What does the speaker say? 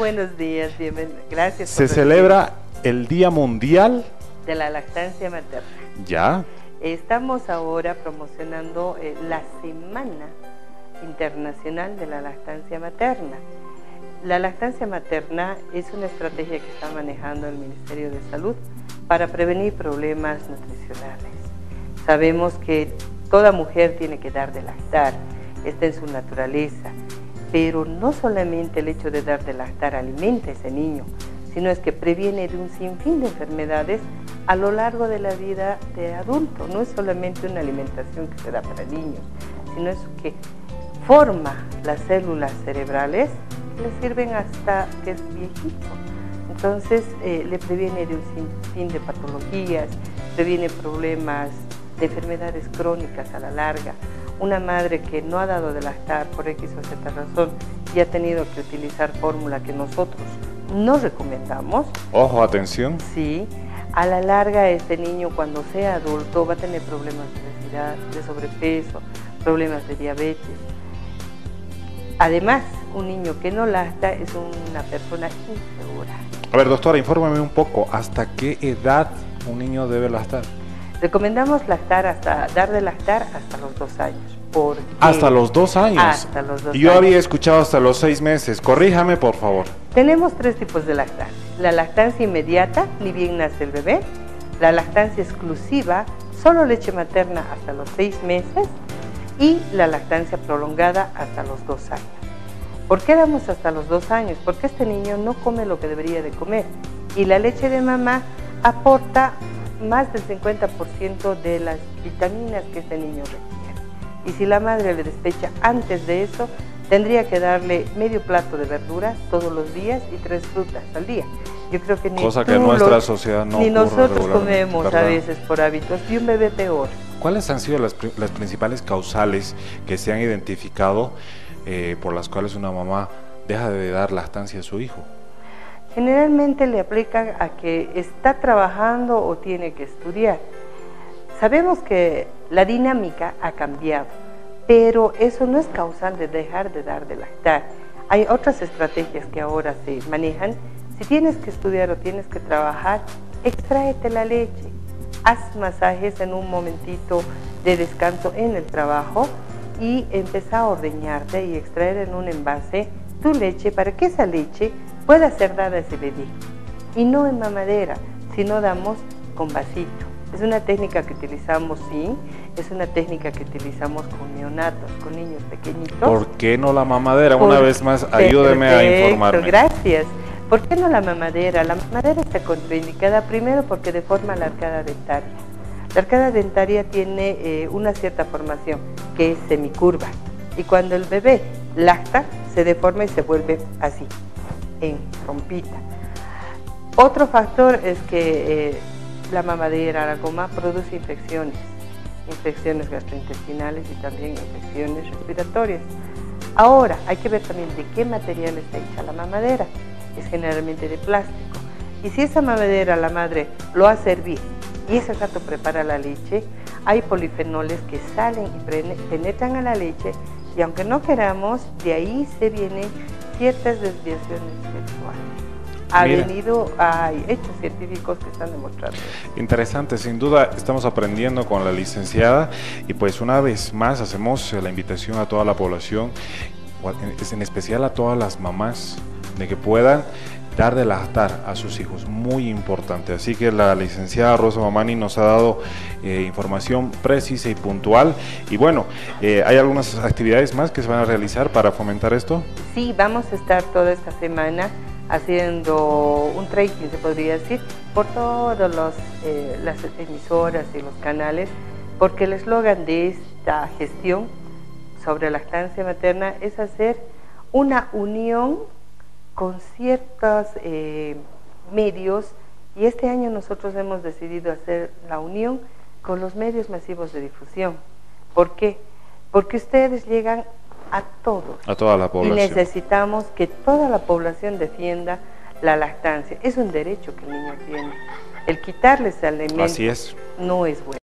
Buenos días, gracias. Se celebra el Día Mundial de la Lactancia Materna. Ya. Estamos ahora promocionando la Semana Internacional de la Lactancia Materna. La lactancia materna es una estrategia que está manejando el Ministerio de Salud para prevenir problemas nutricionales. Sabemos que toda mujer tiene que dar de lactar, está en su naturaleza, pero no solamente el hecho de dar de lactar alimenta a ese niño, sino es que previene de un sinfín de enfermedades a lo largo de la vida de adulto. No es solamente una alimentación que se da para niños, sino es que forma las células cerebrales que le sirven hasta que es viejito. Entonces le previene de un sinfín de patologías, previene problemas de enfermedades crónicas a la larga. Una madre que no ha dado de lactar por X o Z razón y ha tenido que utilizar fórmula que nosotros no recomendamos. Ojo, atención. Sí, a la larga este niño cuando sea adulto va a tener problemas de obesidad, de sobrepeso, problemas de diabetes. Además, un niño que no lacta es una persona insegura. A ver, doctora, infórmame un poco, ¿hasta qué edad un niño debe lactar? Recomendamos dar de lactar hasta los 2 años. ¿Por qué? ¿Hasta los 2 años? Hasta los 2 Yo años. había escuchado hasta los 6 meses. Corríjame, por favor. Tenemos 3 tipos de lactancia. La lactancia inmediata, ni bien nace el bebé. La lactancia exclusiva, solo leche materna hasta los 6 meses. Y la lactancia prolongada hasta los 2 años. ¿Por qué damos hasta los 2 años? Porque este niño no come lo que debería de comer. Y la leche de mamá aporta más del 50% de las vitaminas que este niño requiere. Y si la madre le despecha antes de eso, tendría que darle medio plato de verduras todos los días y 3 frutas al día. Yo creo que cosa que en nuestra sociedad no ni ocurre nosotros regularmente, comemos, ¿verdad? a veces por hábitos, y un bebé peor. ¿Cuáles han sido las principales causales que se han identificado por las cuales una mamá deja de dar lactancia a su hijo? Generalmente le aplican a que está trabajando o tiene que estudiar. Sabemos que la dinámica ha cambiado, pero eso no es causal de dejar de dar de lactar. Hay otras estrategias que ahora se manejan. Si tienes que estudiar o tienes que trabajar, extráete la leche. Haz masajes en un momentito de descanso en el trabajo y empieza a ordeñarte y extraer en un envase tu leche para que esa leche pueda ser dada a ese bebé. Y no en mamadera, sino damos con vasito. Es una técnica que utilizamos, sí, es una técnica que utilizamos con neonatos, con niños pequeñitos. ¿Por qué no la mamadera? Una vez más, ayúdeme a informarme. Gracias. ¿Por qué no la mamadera? La mamadera está contraindicada primero porque deforma la arcada dentaria. La arcada dentaria tiene una cierta formación que es semicurva y cuando el bebé lacta se deforma y se vuelve así, en trompita. Otro factor es que la mamadera, la goma, produce infecciones gastrointestinales y también infecciones respiratorias. Ahora, hay que ver también de qué material está hecha la mamadera. Es generalmente de plástico. Y si esa mamadera la madre lo hace hervir y ese rato prepara la leche, hay polifenoles que salen y penetran a la leche y aunque no queramos, de ahí se vienen ciertas desviaciones sexuales. Hay hechos científicos que están demostrando. Interesante, sin duda estamos aprendiendo con la licenciada y pues una vez más hacemos la invitación a toda la población, en especial a todas las mamás, de que puedan dar de lactar a sus hijos, muy importante. Así que la licenciada Rosa Mamani nos ha dado información precisa y puntual. Y bueno, ¿hay algunas actividades más que se van a realizar para fomentar esto? Sí, vamos a estar toda esta semana haciendo un trekking, se podría decir, por todas las emisoras y los canales, porque el eslogan de esta gestión sobre lactancia materna es hacer una unión con ciertos medios, y este año nosotros hemos decidido hacer la unión con los medios masivos de difusión. ¿Por qué? Porque ustedes llegan a todos. A toda la población. Y necesitamos que toda la población defienda la lactancia. Es un derecho que el niño tiene. El quitarles alimento no es bueno.